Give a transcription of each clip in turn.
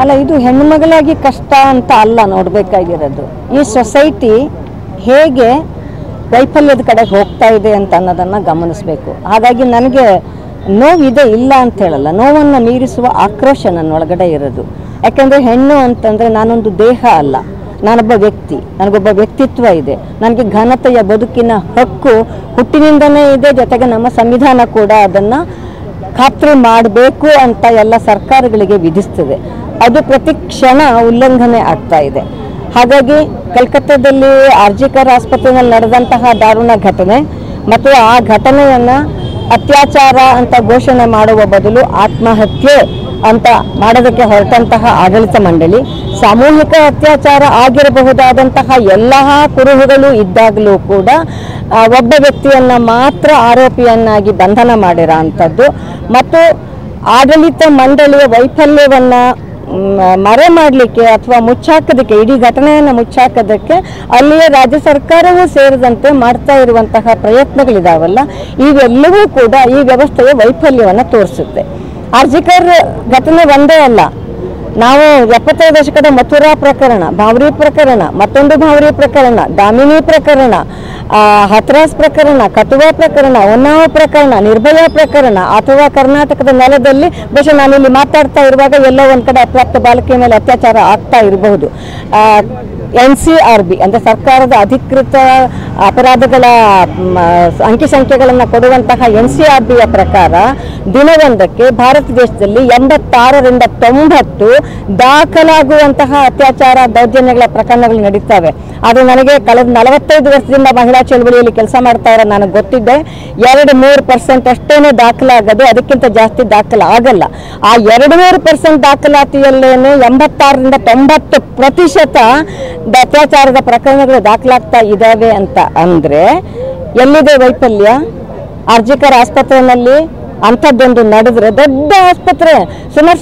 ಅಲ್ಲ, ಇದು ಹೆಣ್ಣು ಮಗಳಾಗಿ ಕಷ್ಟ ಅಂತ ಅಲ್ಲ ನೋಡಬೇಕಾಗಿರೋದು. ಈ ಸೊಸೈಟಿ ಹೇಗೆ ವೈಫಲ್ಯದ ಕಡೆಗೆ ಹೋಗ್ತಾ ಇದೆ ಅಂತ ಅನ್ನೋದನ್ನು ಗಮನಿಸಬೇಕು. ಹಾಗಾಗಿ ನನಗೆ ನೋವಿದೆ ಇಲ್ಲ ಅಂತ ಹೇಳಲ್ಲ, ನೋವನ್ನು ಮೀರಿಸುವ ಆಕ್ರೋಶ ನನ್ನ ಒಳಗಡೆ ಇರೋದು. ಯಾಕೆಂದರೆ ಹೆಣ್ಣು ಅಂತಂದರೆ ನಾನೊಂದು ದೇಹ ಅಲ್ಲ, ನಾನೊಬ್ಬ ವ್ಯಕ್ತಿ, ನನಗೊಬ್ಬ ವ್ಯಕ್ತಿತ್ವ ಇದೆ, ನನಗೆ ಘನತೆಯ ಬದುಕಿನ ಹಕ್ಕು ಹುಟ್ಟಿನಿಂದನೇ ಇದೆ. ಜೊತೆಗೆ ನಮ್ಮ ಸಂವಿಧಾನ ಕೂಡ ಅದನ್ನು ಖಾತ್ರಿ ಮಾಡಬೇಕು ಅಂತ ಎಲ್ಲ ಸರ್ಕಾರಗಳಿಗೆ ವಿಧಿಸ್ತದೆ. ಅದು ಪ್ರತಿ ಕ್ಷಣ ಉಲ್ಲಂಘನೆ ಆಗ್ತಾ ಇದೆ. ಹಾಗಾಗಿ ಕಲ್ಕತ್ತಾದಲ್ಲಿ ಆರ್ಜಿಕರ್ ಆಸ್ಪತ್ರೆಯಲ್ಲಿ ನಡೆದಂತಹ ದಾರುಣ ಘಟನೆ ಮತ್ತು ಆ ಘಟನೆಯನ್ನು ಅತ್ಯಾಚಾರ ಅಂತ ಘೋಷಣೆ ಮಾಡುವ ಬದಲು ಆತ್ಮಹತ್ಯೆ ಅಂತ ಮಾಡೋದಕ್ಕೆ ಹೊರಟಂತಹ ಆಡಳಿತ ಮಂಡಳಿ, ಸಾಮೂಹಿಕ ಅತ್ಯಾಚಾರ ಆಗಿರಬಹುದಾದಂತಹ ಎಲ್ಲ ಕುರುಹುಗಳು ಇದ್ದಾಗಲೂ ಕೂಡ ಒಬ್ಬ ವ್ಯಕ್ತಿಯನ್ನು ಮಾತ್ರ ಆರೋಪಿಯನ್ನಾಗಿ ಬಂಧನ ಮಾಡಿರೋ ಅಂಥದ್ದು ಮತ್ತು ಆಡಳಿತ ಮಂಡಳಿಯ ವೈಫಲ್ಯವನ್ನು ಮರೆ ಮಾಡಲಿಕ್ಕೆ ಅಥವಾ ಮುಚ್ಚಾಕೋದಕ್ಕೆ, ಇಡೀ ಘಟನೆಯನ್ನು ಮುಚ್ಚಾಕೋದಕ್ಕೆ ಅಲ್ಲಿಯ ರಾಜ್ಯ ಸರ್ಕಾರವೂ ಸೇರಿದಂತೆ ಮಾಡ್ತಾ ಇರುವಂತಹ ಪ್ರಯತ್ನಗಳಿದಾವಲ್ಲ, ಇವೆಲ್ಲವೂ ಕೂಡ ಈ ವ್ಯವಸ್ಥೆಯ ವೈಫಲ್ಯವನ್ನು ತೋರಿಸುತ್ತೆ. ಆರ್ಜಿಕರ್ ಘಟನೆ ಒಂದೇ ಅಲ್ಲ, ನಾವು 70ರ ದಶಕದ ಮಥುರಾ ಪ್ರಕರಣ, ಭಾವರಿ ಪ್ರಕರಣ, ಮತ್ತೊಂದು ಭಾವರಿ ಪ್ರಕರಣ, ದಾಮಿನಿ ಪ್ರಕರಣ, ಹಥರಾಸ್ ಪ್ರಕರಣ, ಕಟುವಾ ಪ್ರಕರಣ, ಉನ್ನಾವ್ ಪ್ರಕರಣ, ನಿರ್ಭಯ ಪ್ರಕರಣ, ಅಥವಾ ಕರ್ನಾಟಕದ ನೆಲದಲ್ಲಿ ಬಹುಶಃ ನಾನಿಲ್ಲಿ ಮಾತಾಡ್ತಾ ಇರುವಾಗ ಎಲ್ಲೋ ಒಂದು ಕಡೆ ಅಪ್ರಾಪ್ತ ಬಾಲಕಿಯ ಮೇಲೆ ಅತ್ಯಾಚಾರ ಆಗ್ತಾ ಇರಬಹುದು. NCRB ಅಂದರೆ ಸರ್ಕಾರದ ಅಧಿಕೃತ ಅಪರಾಧಗಳ ಅಂಕಿ ಸಂಖ್ಯೆಗಳನ್ನು ಕೊಡುವಂತಹ NCRBಯ ಪ್ರಕಾರ ದಿನವೊಂದಕ್ಕೆ ಭಾರತ ದೇಶದಲ್ಲಿ 86ರಿಂದ 90 ದಾಖಲಾಗುವಂತಹ ಅತ್ಯಾಚಾರ ದೌರ್ಜನ್ಯಗಳ ಪ್ರಕರಣಗಳು ನಡೀತವೆ. ಅದು ನನಗೆ ಕಳೆದ 45 ವರ್ಷದಿಂದ ಮಹಿಳಾ ಚಳವಳಿಯಲ್ಲಿ ಕೆಲಸ ಮಾಡ್ತಾ ಇರೋ ನನಗೆ ಗೊತ್ತಿದೆ. 2-3% ಅಷ್ಟೇನೆ ದಾಖಲಾಗದೆ, ಅದಕ್ಕಿಂತ ಜಾಸ್ತಿ ದಾಖಲಾಗಲ್ಲ. ಆ 2-3% ದಾಖಲಾತಿಯಲ್ಲೇನೆ 86ರಿಂದ 90% ಅತ್ಯಾಚಾರದ ಪ್ರಕರಣಗಳು ದಾಖಲಾಗ್ತಾ ಇದ್ದಾವೆ ಅಂತ ಅಂದರೆ ಎಲ್ಲಿದೆ ವೈಫಲ್ಯ? ಆರ್ಜಿಕರ್ ಆಸ್ಪತ್ರೆಯಲ್ಲಿ ಅಂಥದ್ದೊಂದು ನಡೆದ್ರೆ, ದೊಡ್ಡ ಆಸ್ಪತ್ರೆ, ಸುಮಾರು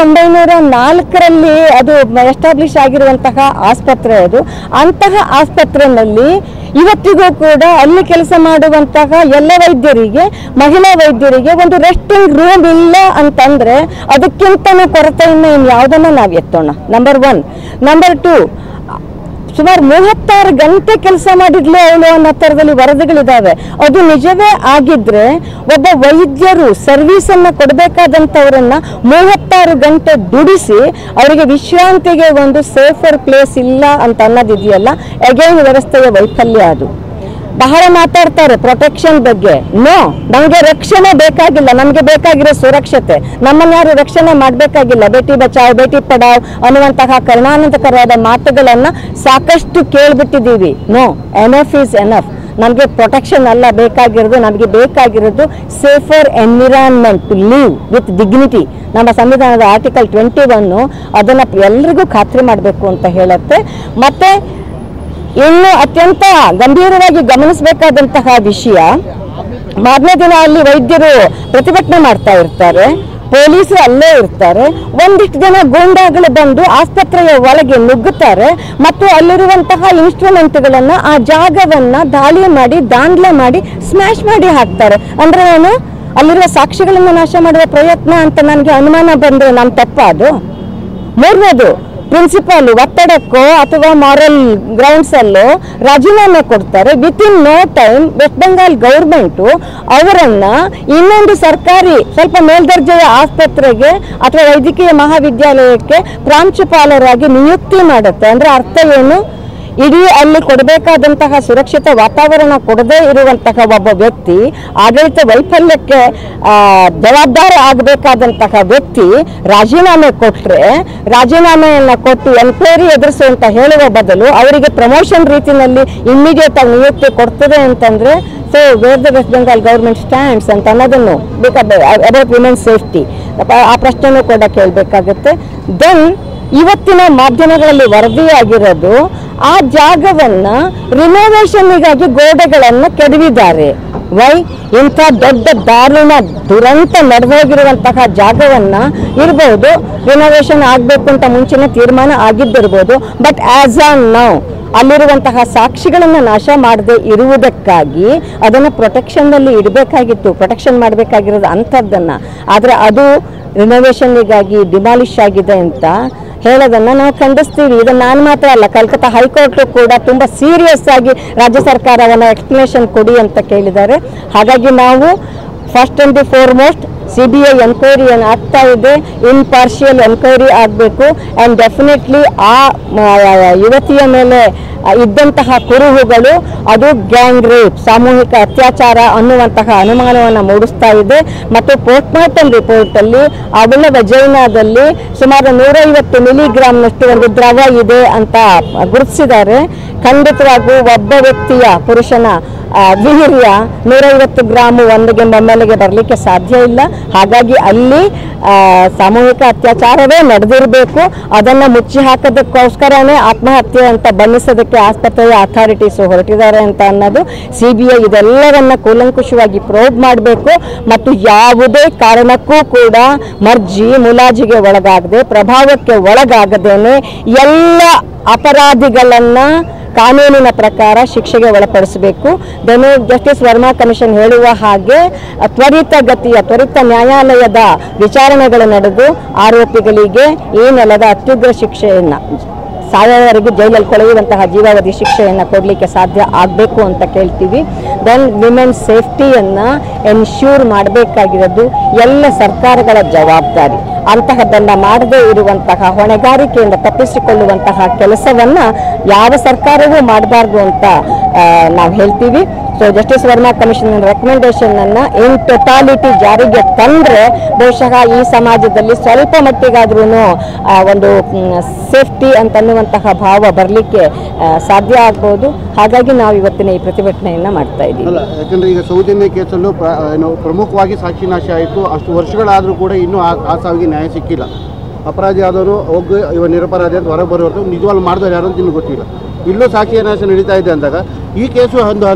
1904ರಲ್ಲಿ ಅದು ಎಸ್ಟಾಬ್ಲಿಷ್ ಆಗಿರುವಂತಹ ಆಸ್ಪತ್ರೆ ಅದು. ಅಂತಹ ಆಸ್ಪತ್ರೆಯಲ್ಲಿ ಇವತ್ತಿಗೂ ಕೂಡ ಅಲ್ಲಿ ಕೆಲಸ ಮಾಡುವಂತಹ ಎಲ್ಲ ವೈದ್ಯರಿಗೆ, ಮಹಿಳಾ ವೈದ್ಯರಿಗೆ ಒಂದು ರೆಸ್ಟಿಂಗ್ ರೂಮ್ ಇಲ್ಲ ಅಂತಂದರೆ ಅದಕ್ಕಿಂತನೂ ಕೊರತೆಯನ್ನು ಇನ್ಯಾವುದನ್ನು ನಾವು ಎತ್ತೋಣ. ನಂಬರ್ 1. ನಂಬರ್ 2, ಸುಮಾರು 36 ಗಂಟೆ ಕೆಲಸ ಮಾಡಿದ್ಲು ಅವಳು ಅನ್ನೋ ಥರದಲ್ಲಿ ವರದಿಗಳಿದ್ದಾವೆ. ಅದು ನಿಜವೇ ಆಗಿದ್ರೆ ಒಬ್ಬ ವೈದ್ಯರು ಸರ್ವಿಸನ್ನು ಕೊಡಬೇಕಾದಂಥವರನ್ನ 36 ಗಂಟೆ ದುಡಿಸಿ ಅವರಿಗೆ ವಿಶ್ರಾಂತಿಗೆ ಒಂದು ಸೇಫರ್ ಪ್ಲೇಸ್ ಇಲ್ಲ ಅಂತ ಅನ್ನೋದಿದೆಯಲ್ಲ, ಅಗೈನ್ ವ್ಯವಸ್ಥೆಯ ವೈಫಲ್ಯ ಅದು. ಬಹಳ ಮಾತಾಡ್ತಾರೆ ಪ್ರೊಟೆಕ್ಷನ್ ಬಗ್ಗೆ. ನೋ, ನಮಗೆ ರಕ್ಷಣೆ ಬೇಕಾಗಿಲ್ಲ, ನಮಗೆ ಬೇಕಾಗಿರೋ ಸುರಕ್ಷತೆ. ನಮ್ಮನ್ನು ಯಾರು ರಕ್ಷಣೆ ಮಾಡಬೇಕಾಗಿಲ್ಲ. ಬೇಟಿ ಬಚಾವ್, ಬೇಟಿ ಪಡಾವ್ ಅನ್ನುವಂತಹ ಕರುಣಾನಂದಕರವಾದ ಮಾತುಗಳನ್ನು ಸಾಕಷ್ಟು ಕೇಳಿಬಿಟ್ಟಿದ್ದೀವಿ. No, enough is enough. ನಮಗೆ ಪ್ರೊಟೆಕ್ಷನ್ ಅಲ್ಲ ಬೇಕಾಗಿರೋದು, ನಮಗೆ ಬೇಕಾಗಿರೋದು safer environment to live with dignity. ನಮ್ಮ ಸಂವಿಧಾನದ ಆರ್ಟಿಕಲ್ 21 ಅದನ್ನು ಎಲ್ಲರಿಗೂ ಖಾತ್ರಿ ಮಾಡಬೇಕು ಅಂತ ಹೇಳುತ್ತೆ. ಮತ್ತು ಇನ್ನು ಅತ್ಯಂತ ಗಂಭೀರವಾಗಿ ಗಮನಿಸಬೇಕಾದಂತಹ ವಿಷಯ, ಮಾರನೇ ದಿನ ಅಲ್ಲಿ ವೈದ್ಯರು ಪ್ರತಿಭಟನೆ ಮಾಡ್ತಾ ಇರ್ತಾರೆ, ಪೊಲೀಸರು ಅಲ್ಲೇ ಇರ್ತಾರೆ. ಒಂದಿಷ್ಟು ಜನ ಗೂಂಡಾಗಳು ಬಂದು ಆಸ್ಪತ್ರೆಯ ಒಳಗೆ ನುಗ್ಗುತ್ತಾರೆ ಮತ್ತು ಅಲ್ಲಿರುವಂತಹ ಇನ್ಸ್ಟ್ರೂಮೆಂಟ್ಗಳನ್ನು, ಆ ಜಾಗವನ್ನು ದಾಳಿ ಮಾಡಿ, ದಾಂಡ್ಲೆ ಮಾಡಿ, ಸ್ಮ್ಯಾಶ್ ಮಾಡಿ ಹಾಕ್ತಾರೆ. ಅಂದರೆ ಏನು? ಅಲ್ಲಿರುವ ಸಾಕ್ಷಿಗಳನ್ನು ನಾಶ ಮಾಡುವ ಪ್ರಯತ್ನ ಅಂತ ನನಗೆ ಅನುಮಾನ ಬಂದರೆ ನಾನು ತಪ್ಪ ಅದು? ಮೂರನೇದು, ಪ್ರಿನ್ಸಿಪಾಲ್ ಒತ್ತಡಕ್ಕೋ ಅಥವಾ ಮಾರಲ್ ಗ್ರೌಂಡ್ಸಲ್ಲೋ ರಾಜೀನಾಮೆ ಕೊಡ್ತಾರೆ. Within no time West Bengal government ಅವರನ್ನು ಇನ್ನೊಂದು ಸರ್ಕಾರಿ ಸ್ವಲ್ಪ ಮೇಲ್ದರ್ಜೆಯ ಆಸ್ಪತ್ರೆಗೆ ಅಥವಾ ವೈದ್ಯಕೀಯ ಮಹಾವಿದ್ಯಾಲಯಕ್ಕೆ ಪ್ರಾಂಶುಪಾಲರಾಗಿ ನಿಯುಕ್ತಿ ಮಾಡುತ್ತೆ. ಅಂದರೆ ಅರ್ಥ ಏನು? ಇಡೀ ಅಲ್ಲಿ ಕೊಡಬೇಕಾದಂತಹ ಸುರಕ್ಷಿತ ವಾತಾವರಣ ಕೊಡದೇ ಇರುವಂತಹ ಒಬ್ಬ ವ್ಯಕ್ತಿ, ಆಡಳಿತ ವೈಫಲ್ಯಕ್ಕೆ ಜವಾಬ್ದಾರಿ ಆಗಬೇಕಾದಂತಹ ವ್ಯಕ್ತಿ ರಾಜೀನಾಮೆ ಕೊಟ್ಟರೆ, ರಾಜೀನಾಮೆಯನ್ನು ಕೊಟ್ಟು ಎನ್ಕ್ವೈರಿ ಎದುರಿಸುವಂತ ಹೇಳುವ ಬದಲು ಅವರಿಗೆ ಪ್ರಮೋಷನ್ ರೀತಿಯಲ್ಲಿ ಇಮ್ಮಿಡಿಯೇಟ್ ಆಗಿ ನಿಯುಕ್ತಿ ಕೊಡ್ತದೆ ಅಂತಂದರೆ, so where the West Bengal government stands ಅಂತ ಅನ್ನೋದನ್ನು ಅಬೌಟ್ ವಿಮೆನ್ ಸೇಫ್ಟಿ ಆ ಪ್ರಶ್ನೆನೂ ಕೂಡ ಕೇಳಬೇಕಾಗುತ್ತೆ. ದೆನ್ ಇವತ್ತಿನ ಮಾಧ್ಯಮಗಳಲ್ಲಿ ವರದಿಯಾಗಿರೋದು, ಆ ಜಾಗವನ್ನು ರಿನೋವೇಷನ್ಗಾಗಿ ಗೋಡೆಗಳನ್ನು ಕೆಡವಿದ್ದಾರೆ. ವೈ? ಇಂಥ ದೊಡ್ಡ ದಾರುಣ ದುರಂತ ನಡೆದೋಗಿರುವಂತಹ ಜಾಗವನ್ನು ಇರ್ಬೋದು, ರಿನೋವೇಷನ್ ಆಗಬೇಕು ಅಂತ ಮುಂಚಿನ ತೀರ್ಮಾನ ಆಗಿದ್ದಿರ್ಬೋದು. ಬಟ್ ಆಸ್ ಆನ್ ನೌ ಅಲ್ಲಿರುವಂತಹ ಸಾಕ್ಷಿಗಳನ್ನು ನಾಶ ಮಾಡದೆ ಇರುವುದಕ್ಕಾಗಿ ಅದನ್ನು ಪ್ರೊಟೆಕ್ಷನ್ನಲ್ಲಿ ಇಡಬೇಕಾಗಿತ್ತು, ಪ್ರೊಟೆಕ್ಷನ್ ಮಾಡಬೇಕಾಗಿರೋದು ಅಂಥದ್ದನ್ನು. ಆದರೆ ಅದು ರಿನೋವೇಷನ್ನಿಗಾಗಿ ಡಿಮಾಲಿಷ್ ಆಗಿದೆ ಅಂತ ಹೇಳೋದನ್ನು ನಾವು ಖಂಡಿಸ್ತೀವಿ. ಇದನ್ನು ನಾನು ಮಾತ್ರ ಅಲ್ಲ, ಕಲ್ಕತ್ತಾ ಹೈಕೋರ್ಟು ಕೂಡ ತುಂಬ ಸೀರಿಯಸ್ ಆಗಿ ರಾಜ್ಯ ಸರ್ಕಾರವನ್ನು ಎಕ್ಸ್ಪ್ಲನೇಷನ್ ಕೊಡಿ ಅಂತ ಕೇಳಿದ್ದಾರೆ. ಹಾಗಾಗಿ ನಾವು first and the foremost CBI enquiry ಏನು ಆಗ್ತಾ ಇದೆ, ಇಂಪಾರ್ಷಿಯಲ್ ಎನ್ಕ್ವೈರಿ ಆಗಬೇಕು. ಆ್ಯಂಡ್ ಡೆಫಿನೆಟ್ಲಿ ಆ ಯುವತಿಯ ಮೇಲೆ ಇದ್ದಂತಹ ಕುರುಹುಗಳು ಅದು ಗ್ಯಾಂಗ್ ರೇಪ್, ಸಾಮೂಹಿಕ ಅತ್ಯಾಚಾರ ಅನ್ನುವಂತಹ ಅನುಮಾನವನ್ನು ಮೂಡಿಸ್ತಾ ಇದೆ. ಮತ್ತು ಪೋಸ್ಟ್ಮಾರ್ಟಮ್ ರಿಪೋರ್ಟಲ್ಲಿ ಅವಳ ವಜೈನಾದಲ್ಲಿ ಸುಮಾರು 150 ಮಿಲಿಗ್ರಾಮ್ನಷ್ಟು ಒಂದು ದ್ರವ ಇದೆ ಅಂತ ಗುರುತಿಸಿದ್ದಾರೆ. ಖಂಡಿತವಾಗೂ ಒಬ್ಬ ವ್ಯಕ್ತಿಯ ಪುರುಷನ ವೀರ್ಯ 150 ಗ್ರಾಮ್ ಒಂದಿಗೆ ಮೊಮ್ಮೆಲೆಗೆ ಬರಲಿಕ್ಕೆ ಸಾಧ್ಯ ಇಲ್ಲ. ಹಾಗಾಗಿ ಅಲ್ಲಿ ಸಾಮೂಹಿಕ ಅತ್ಯಾಚಾರವೇ ನಡೆದಿರಬೇಕು. ಅದನ್ನು ಮುಚ್ಚಿ ಹಾಕೋದಕ್ಕೋಸ್ಕರನೇ ಆತ್ಮಹತ್ಯೆ ಅಂತ ಬಣ್ಣಿಸೋದಕ್ಕೆ ಆಸ್ಪತ್ರೆಯ ಅಥಾರಿಟೀಸು ಹೊರಟಿದ್ದಾರೆ ಅಂತ ಅನ್ನೋದು. CBI ಇದೆಲ್ಲವನ್ನ ಕೂಲಂಕುಷವಾಗಿ ಪ್ರೋಬ್ ಮಾಡಬೇಕು ಮತ್ತು ಯಾವುದೇ ಕಾರಣಕ್ಕೂ ಕೂಡ ಮುಲಾಜಿಗೆ ಒಳಗಾಗದೆ, ಪ್ರಭಾವಕ್ಕೆ ಒಳಗಾಗದೇನೆ ಎಲ್ಲ ಅಪರಾಧಿಗಳನ್ನು ಕಾನೂನಿನ ಪ್ರಕಾರ ಶಿಕ್ಷೆಗೆ ಒಳಪಡಿಸಬೇಕು. ಜಸ್ಟಿಸ್ ವರ್ಮಾ ಕಮಿಷನ್ ಹೇಳುವ ಹಾಗೆ ತ್ವರಿತ ನ್ಯಾಯಾಲಯದ ವಿಚಾರಣೆಗಳು ನಡೆದು ಆರೋಪಿಗಳಿಗೆ ಈ ನೆಲದ ಅತ್ಯುಗ್ರ ಶಿಕ್ಷೆಯನ್ನು, ಸಾಯೋವರೆಗೂ ಜೈಲಲ್ಲಿ ಕೊಳೆಯುವಂತಹ ಜೀವಾವಧಿ ಶಿಕ್ಷೆಯನ್ನು ಕೊಡಲಿಕ್ಕೆ ಸಾಧ್ಯ ಆಗಬೇಕು ಅಂತ ಕೇಳ್ತೀವಿ. ದೆನ್ ವಿಮೆನ್ ಸೇಫ್ಟಿಯನ್ನು ಎನ್ಶ್ಯೂರ್ ಮಾಡಬೇಕಾಗಿರೋದು ಎಲ್ಲ ಸರ್ಕಾರಗಳ ಜವಾಬ್ದಾರಿ. ಅಂತಹದ್ದನ್ನು ಮಾಡದೇ ಇರುವಂತಹ ಹೊಣೆಗಾರಿಕೆಯಿಂದ ತಪ್ಪಿಸಿಕೊಳ್ಳುವಂತಹ ಕೆಲಸವನ್ನು ಯಾವ ಸರ್ಕಾರವೂ ಮಾಡಬಾರ್ದು ಅಂತ ನಾವು ಹೇಳ್ತೀವಿ. So justice Verma commission recommendation ಅನ್ನು ಇನ್ ಟೊಟಾಲಿಟಿ ಜಾರಿಗೆ ತಂದರೆ ಬಹುಶಃ ಈ ಸಮಾಜದಲ್ಲಿ ಸ್ವಲ್ಪ ಮಟ್ಟಿಗಾದ್ರೂ ಒಂದು ಸೇಫ್ಟಿ ಅಂತನ್ನುವಂತಹ ಭಾವ ಬರಲಿಕ್ಕೆ ಸಾಧ್ಯ ಆಗ್ಬೋದು. ಹಾಗಾಗಿ ನಾವು ಇವತ್ತಿನ ಈ ಪ್ರತಿಭಟನೆಯನ್ನು ಮಾಡ್ತಾ ಇದ್ದೀವಿ. ಯಾಕಂದ್ರೆ ಈಗ ಸೌಜನ್ಯ ಕೇಸಲ್ಲೂ ಪ್ರಮುಖವಾಗಿ ಸಾಕ್ಷಿ ನಾಶ ಆಯಿತು. ಅಷ್ಟು ವರ್ಷಗಳಾದರೂ ಕೂಡ ಇನ್ನೂ ಆ ಸಾವಿಗೆ ನ್ಯಾಯ ಸಿಕ್ಕಿಲ್ಲ. ಅಪರಾಧಿ ಆದವರು ಹೋಗಿ ಇವ ನಿರಪರಾಧಿ ಅಂತ ಹೊರಗೆ ಬರೋರು ನಿಜವಾಗ್ಲೂ ಮಾಡಿದವರು ಯಾರು ಅಂತ ಇನ್ನೂ ಗೊತ್ತಿಲ್ಲ. ಇಲ್ಲೂ ಸಾಕ್ಷಿ ನಾಶ ನಡೀತಾ ಇದೆ ಅಂದಾಗ ಈ ಕೇಸು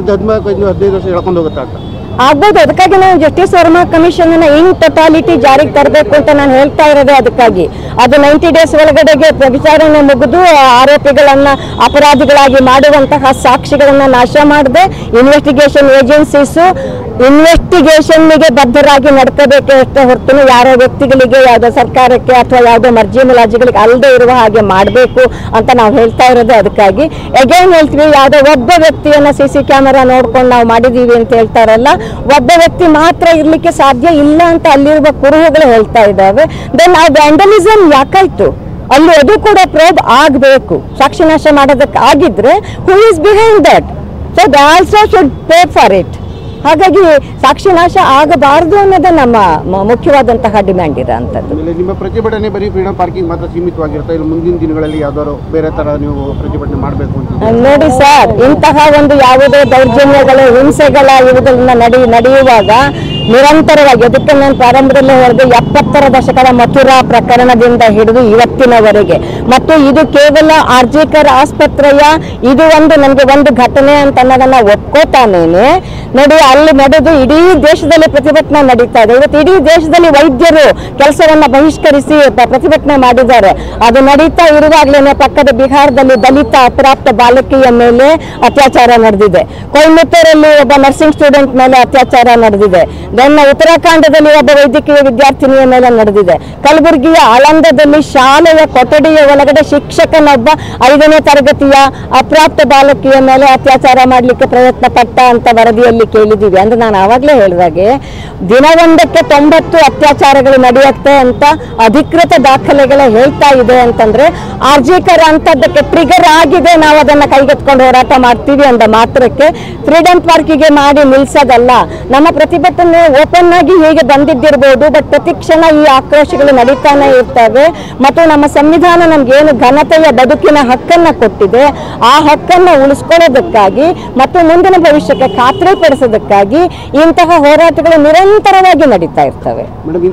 15 ವರ್ಷ ಎಳ್ಕೊಂಡು ಹೋಗುತ್ತೆ ಅಂತ ಆಗ್ಬೋದು. ಅದಕ್ಕಾಗಿ ನಾವು ಜಸ್ಟಿಸ್ ವರ್ಮಾ ಕಮಿಷನ್ ಅನ್ನ ಇನ್ ಟೊಟಾಲಿಟಿ ಜಾರಿಗೆ ತರಬೇಕು ಅಂತ ನಾನು ಹೇಳ್ತಾ ಇರೋದು. ಅದಕ್ಕಾಗಿ ಅದು 90 ಡೇಸ್ ಒಳಗಡೆಗೆ ವಿಚಾರಣೆ ಮುಗಿದು ಆರೋಪಿಗಳನ್ನ ಅಪರಾಧಿಗಳಾಗಿ ಮಾಡುವಂತಹ ಸಾಕ್ಷಿಗಳನ್ನ ನಾಶ ಮಾಡದೆ ಇನ್ವೆಸ್ಟಿಗೇಷನ್ ಏಜೆನ್ಸೀಸು ಇನ್ವೆಸ್ಟಿಗೇಷನ್ಗೆ ಬದ್ಧರಾಗಿ ನಡ್ಕೋಬೇಕಷ್ಟೇ ಹೊರತು ಯಾರೋ ವ್ಯಕ್ತಿಗಳಿಗೆ, ಯಾವುದೋ ಸರ್ಕಾರಕ್ಕೆ ಅಥವಾ ಯಾವುದೋ ಮುಲಾಜಿಗಳಿಗೆ ಅಲ್ಲದೆ ಇರುವ ಹಾಗೆ ಮಾಡಬೇಕು ಅಂತ ನಾವು ಹೇಳ್ತಾ ಇರೋದು. ಅದಕ್ಕಾಗಿ ಅಗೇನ್ ಹೇಳ್ತೀವಿ, ಯಾವುದೋ ಒಬ್ಬ ವ್ಯಕ್ತಿಯನ್ನ CC ಕ್ಯಾಮೆರಾ ನೋಡ್ಕೊಂಡು ನಾವು ಮಾಡಿದೀವಿ ಅಂತ ಹೇಳ್ತಾರಲ್ಲ, ಒಬ್ಬ ವ್ಯಕ್ತಿ ಮಾತ್ರ ಇರ್ಲಿಕ್ಕೆ ಸಾಧ್ಯ ಇಲ್ಲ ಅಂತ ಅಲ್ಲಿರುವ ಕುರುಹುಗಳು ಹೇಳ್ತಾ ಇದ್ದಾವೆ. ದೆನ್ ಆ ವ್ಯಾಂಡಲಿಸಮ್ ಯಾಕಾಯ್ತು ಅಲ್ಲಿ, ಅದು ಕೂಡ ಪ್ರೋಬ್ ಆಗಬೇಕು. ಸಾಕ್ಷಿನಾಶ ಮಾಡೋದಕ್ಕೆ ಆಗಿದ್ರೆ who is behind that, so they also should pay for it. ಹಾಗಾಗಿ ಸಾಕ್ಷಿನಾಶ ಆಗಬಾರದು ಅನ್ನೋದು ನಮ್ಮ ಮುಖ್ಯವಾದಂತಹ ಡಿಮ್ಯಾಂಡ್ ಇರೋಂಥದ್ದು. ನಿಮ್ಮ ಪ್ರತಿಭಟನೆ ಬರೀ ಫ್ರೀಡಂ ಪಾರ್ಕಿಂಗ್ ಮಾತ್ರ ಸೀಮಿತವಾಗಿರುತ್ತೆ, ಇಲ್ಲ ಮುಂದಿನ ದಿನಗಳಲ್ಲಿ ಯಾವ್ದಾದ್ರು ಬೇರೆ ತರ ನೀವು ಪ್ರತಿಭಟನೆ ಮಾಡಬೇಕು ಅಂತ? ನೋಡಿ ಸರ್, ಇಂತಹ ಒಂದು ಯಾವುದೇ ದೌರ್ಜನ್ಯಗಳು, ಹಿಂಸೆಗಳ ಇವುಗಳನ್ನ ನಡೆಯುವಾಗ ನಿರಂತರವಾಗಿ, ಅದಕ್ಕೆ ನಾನು ಪ್ರಾರಂಭದಲ್ಲೇ ಹೇಳಿದೆ, 70ರ ದಶಕದ ಮಥುರಾ ಪ್ರಕರಣದಿಂದ ಹಿಡಿದು ಇವತ್ತಿನವರೆಗೆ, ಮತ್ತು ಇದು ಕೇವಲ ಆರ್ಜಿಕರ್ ಆಸ್ಪತ್ರೆಯ ಇದು ನನಗೆ ಒಂದು ಘಟನೆ ಅಂತ ಅನ್ನೋದನ್ನ ಒಪ್ಕೋತಾನೇನೆ. ನೋಡಿ, ಅಲ್ಲಿ ನಡೆದು ಇಡೀ ದೇಶದಲ್ಲಿ ಪ್ರತಿಭಟನೆ ನಡೀತಾ ಇದೆ. ಇವತ್ತು ಇಡೀ ದೇಶದಲ್ಲಿ ವೈದ್ಯರು ಕೆಲಸವನ್ನ ಬಹಿಷ್ಕರಿಸಿ ಪ್ರತಿಭಟನೆ ಮಾಡಿದ್ದಾರೆ. ಅದು ನಡೀತಾ ಇರುವಾಗಲೇ ಪಕ್ಕದ ಬಿಹಾರದಲ್ಲಿ ದಲಿತ ಅಪ್ರಾಪ್ತ ಬಾಲಕಿಯ ಮೇಲೆ ಅತ್ಯಾಚಾರ ನಡೆದಿದೆ. ಕೊಯಮತ್ತೂರಲ್ಲಿ ಒಬ್ಬ ನರ್ಸಿಂಗ್ ಸ್ಟೂಡೆಂಟ್ ಮೇಲೆ ಅತ್ಯಾಚಾರ ನಡೆದಿದೆ. ದೆನ್ ಉತ್ತರಾಖಂಡದಲ್ಲಿ ಒಬ್ಬ ವೈದ್ಯಕೀಯ ವಿದ್ಯಾರ್ಥಿನಿಯ ಮೇಲೆ ನಡೆದಿದೆ. ಕಲಬುರಗಿಯ ಆಳಂದದಲ್ಲಿ ಶಾಲೆಯ ಕೊಠಡಿಯ ಒಳಗಡೆ ಶಿಕ್ಷಕನೊಬ್ಬ 5ನೇ ತರಗತಿಯ ಅಪ್ರಾಪ್ತ ಬಾಲಕಿಯ ಮೇಲೆ ಅತ್ಯಾಚಾರ ಮಾಡಲಿಕ್ಕೆ ಪ್ರಯತ್ನ ಪಟ್ಟ ಅಂತ ವರದಿಯಲ್ಲಿ ಕೇಳಿದ್ದೀವಿ. ಅಂದ್ರೆ ನಾನು ಆವಾಗಲೇ ಹೇಳಿದಾಗೆ ದಿನವೊಂದಕ್ಕೆ 90 ಅತ್ಯಾಚಾರಗಳು ನಡೆಯುತ್ತೆ ಅಂತ ಅಧಿಕೃತ ದಾಖಲೆಗಳೇ ಹೇಳ್ತಾ ಇದೆ. ಅಂತಂದ್ರೆ ಆರ್ಜಿಕರ್ ಅಂತದ್ದಕ್ಕೆ ಟ್ರಿಗರ್ ಆಗಿದೆ, ನಾವು ಅದನ್ನ ಕೈಗೆತ್ಕೊಂಡು ಹೋರಾಟ ಮಾಡ್ತೀವಿ ಅಂದ ಮಾತ್ರಕ್ಕೆ ಫ್ರೀಡಂ ಪಾರ್ಕಿಗೆ ಮಾಡಿ ನಿಲ್ಸೋದಲ್ಲ. ನಮ್ಮ ಪ್ರತಿಭಟನೆ ಓಪನ್ ಆಗಿ ಹೀಗೆ ಬಂದಿದ್ದಿರ್ಬೋದು, ಬಟ್ ಪ್ರತಿಕ್ಷಣ ಈ ಆಕ್ರೋಶಗಳು ನಡೀತಾನೆ ಇರ್ತವೆ. ಮತ್ತು ನಮ್ಮ ಸಂವಿಧಾನ ನಮ್ಗೇನು ಘನತೆಯ ಬದುಕಿನ ಹಕ್ಕನ್ನ ಕೊಟ್ಟಿದೆ, ಆ ಹಕ್ಕನ್ನ ಉಳಿಸ್ಕೊಳ್ಳೋದಕ್ಕಾಗಿ ಮತ್ತು ಮುಂದಿನ ಭವಿಷ್ಯಕ್ಕೆ ಖಾತ್ರಿ ಪಡಿಸೋದಕ್ಕಾಗಿ ಇಂತಹ ಹೋರಾಟಗಳು ನಿರಂತರವಾಗಿ ನಡೀತಾ ಇರ್ತವೆ. ಮೇಡಮ್,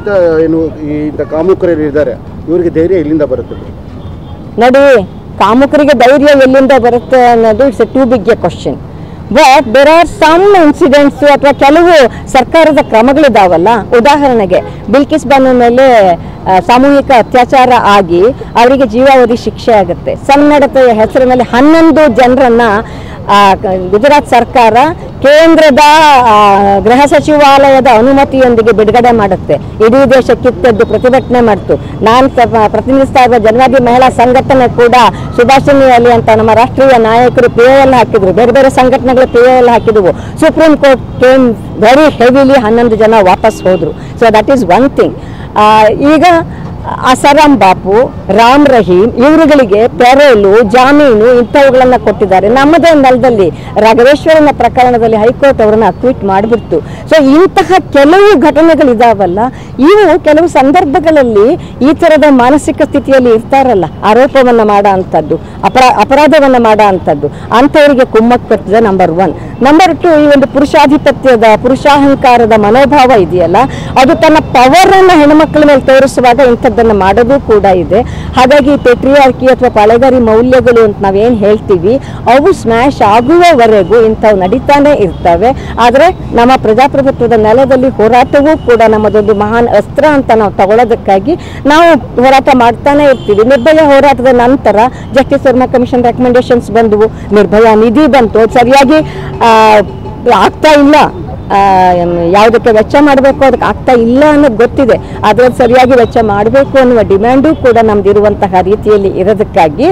ಇಂಥ ಕಾಮುಕರು ಇದ್ದಾರೆ, ಇವರಿಗೆ ಧೈರ್ಯ ಎಲ್ಲಿಂದ ಬರುತ್ತೆ? ನೋಡಿ, ಕಾಮುಕರಿಗೆ ಧೈರ್ಯ ಎಲ್ಲಿಂದ ಬರುತ್ತೆ ಅನ್ನೋದು it's a too big a question. But there are some incidents ಅಥವಾ ಕೆಲವು ಸರ್ಕಾರದ ಕ್ರಮಗಳಿದಾವಲ್ಲ. ಉದಾಹರಣೆಗೆ ಬಿಲ್ಕಿಸ್ ಬಾನು ಮೇಲೆ ಸಾಮೂಹಿಕ ಅತ್ಯಾಚಾರ ಆಗಿ ಅವರಿಗೆ ಜೀವಾವಧಿ ಶಿಕ್ಷೆ ಆಗುತ್ತೆ. ಸನ್ನಡತೆಯ ಹೆಸರಿನಲ್ಲಿ 11 ಜನರನ್ನ ಗುಜರಾತ್ ಸರ್ಕಾರ ಕೇಂದ್ರದ ಗೃಹ ಸಚಿವಾಲಯದ ಅನುಮತಿಯೊಂದಿಗೆ ಬಿಡುಗಡೆ ಮಾಡುತ್ತೆ. ಇಡೀ ದೇಶ ಕಿತ್ತೆದ್ದು ಪ್ರತಿಭಟನೆ ಮಾಡಿತು. ನಾನು ಪ್ರತಿನಿಧಿಸ್ತಾ ಇರುವ ಜನವಾದಿ ಮಹಿಳಾ ಸಂಘಟನೆ ಕೂಡ ಸುಭಾಷಿಣಿ ಅಲಿ ಅಂತ ನಮ್ಮ ರಾಷ್ಟ್ರೀಯ ನಾಯಕರು PIL ಹಾಕಿದ್ರು, ಬೇರೆ ಬೇರೆ ಸಂಘಟನೆಗಳು PIL ಹಾಕಿದ್ವು. Supreme court came very heavily, 11 ಜನ ವಾಪಸ್ ಹೋದ್ರು. So that is one thing. ಈಗ ಅಸಾರಾಂ ಬಾಪು, ರಾಮ್ ರಹೀಂ ಇವರುಗಳಿಗೆ ಪೆರೋಲು, ಜಾಮೀನು ಇಂಥವುಗಳನ್ನು ಕೊಟ್ಟಿದ್ದಾರೆ. ನಮ್ಮದೇ ನೆಲದಲ್ಲಿ ರಾಘವೇಶ್ವರನ ಪ್ರಕರಣದಲ್ಲಿ ಹೈಕೋರ್ಟ್ ಅವರನ್ನು ಅಕ್ವಿಟ್ ಮಾಡಿಬಿಡ್ತು. ಸೊ ಇಂತಹ ಕೆಲವು ಘಟನೆಗಳಿದಾವಲ್ಲ, ಇವು ಕೆಲವು ಸಂದರ್ಭಗಳಲ್ಲಿ ಈ ಥರದ ಮಾನಸಿಕ ಸ್ಥಿತಿಯಲ್ಲಿ ಇರ್ತಾರಲ್ಲ, ಆರೋಪವನ್ನು ಮಾಡೋ ಅಂಥದ್ದು, ಅಪರಾಧವನ್ನು ಮಾಡೋ ಅಂಥದ್ದು, ಅಂಥವರಿಗೆ ಕುಮ್ಮಕ್ಕು ಬರ್ತದೆ. ನಂಬರ್ 1. ನಂಬರ್ 2, ಈ ಒಂದು ಪುರುಷಾಧಿಪತ್ಯದ ಪುರುಷಾಹಂಕಾರದ ಮನೋಭಾವ ಇದೆಯಲ್ಲ, ಅದು ತನ್ನ ಪವರನ್ನು ಹೆಣ್ಮಕ್ಳ ಮೇಲೆ ತೋರಿಸುವಾಗ ಇಂಥದ್ದನ್ನು ಮಾಡೋದು ಕೂಡ ಇದೆ. ಹಾಗಾಗಿ ಪೆಟ್ರಿಯಾರ್ಕಿ ಅಥವಾ ಪಾಳೆಗಾರಿ ಮೌಲ್ಯಗಳು ಅಂತ ನಾವೇನು ಹೇಳ್ತೀವಿ, ಅವು ಸ್ಮ್ಯಾಶ್ ಆಗುವವರೆಗೂ ಇಂಥವು ನಡೀತಾನೆ ಇರ್ತವೆ. ಆದರೆ ನಮ್ಮ ಪ್ರಜಾಪ್ರಭುತ್ವದ ನೆಲದಲ್ಲಿ ಹೋರಾಟವೂ ಕೂಡ ನಮ್ಮದೊಂದು ಮಹಾನ್ ಅಸ್ತ್ರ ಅಂತ ನಾವು ತಗೊಳ್ಳೋದಕ್ಕಾಗಿ ನಾವು ಹೋರಾಟ ಮಾಡ್ತಾನೆ ಇರ್ತೀವಿ. ನಿರ್ಭಯ ಹೋರಾಟದ ನಂತರ ಜಸ್ಟಿಸ್ ವರ್ಮಾ ಕಮಿಷನ್ ರೆಕಮೆಂಡೇಶನ್ಸ್ ಬಂದವು, ನಿರ್ಭಯ ನಿಧಿ ಬಂತು, ಸರಿಯಾಗಿ ಆಗ್ತಾ ಇಲ್ಲ, ಯಾವುದಕ್ಕೆ ವೆಚ್ಚ ಮಾಡಬೇಕು ಅದಕ್ಕೆ ಆಗ್ತಾ ಇಲ್ಲ ಅನ್ನೋದು ಗೊತ್ತಿದೆ, ಆದರೆ ಸರಿಯಾಗಿ ವೆಚ್ಚ ಮಾಡಬೇಕು ಅನ್ನುವ ಡಿಮ್ಯಾಂಡು ಕೂಡ ನಮ್ದಿರುವಂತಹ ರೀತಿಯಲ್ಲಿ ಇರೋದಕ್ಕಾಗಿ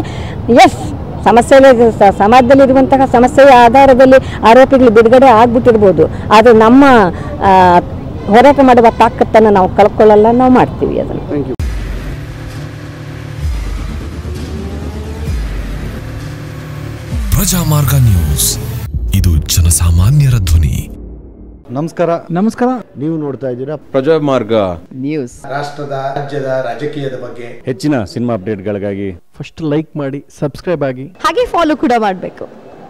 ಸಮಾಜದಲ್ಲಿರುವಂತಹ ಸಮಸ್ಯೆಯ ಆಧಾರದಲ್ಲಿ ಆರೋಪಿಗಳು ಬಿಡುಗಡೆ ಆಗ್ಬಿಟ್ಟಿರ್ಬೋದು, ಆದರೆ ನಮ್ಮ ಹೋರಾಟ ಮಾಡುವ ತಾಕತ್ತನ್ನು ನಾವು ಕಳ್ಕೊಳ್ಳಲ್ಲ, ನಾವು ಮಾಡ್ತೀವಿ ಅದನ್ನು. ಪ್ರಜಾಮಾರ್ಗ ನ್ಯೂಸ್, ಇದು ಜನಸಾಮಾನ್ಯರ ಧ್ವನಿ. ನಮಸ್ಕಾರ. ನೀವು ನೋಡ್ತಾ ಇದ್ದೀರಾ ಪ್ರಜಾಮಾರ್ಗ ನ್ಯೂಸ್. ರಾಷ್ಟ್ರದ ರಾಜ್ಯದ ರಾಜಕೀಯದ ಬಗ್ಗೆ ಹೆಚ್ಚಿನ ಸಿನಿಮಾ ಅಪ್ಡೇಟ್ಗಳಿಗಾಗಿ ಫಸ್ಟ್ ಲೈಕ್ ಮಾಡಿ, ಸಬ್ಸ್ಕ್ರೈಬ್ ಆಗಿ, ಹಾಗೆ ಫಾಲೋ ಕೂಡ ಮಾಡಬೇಕು.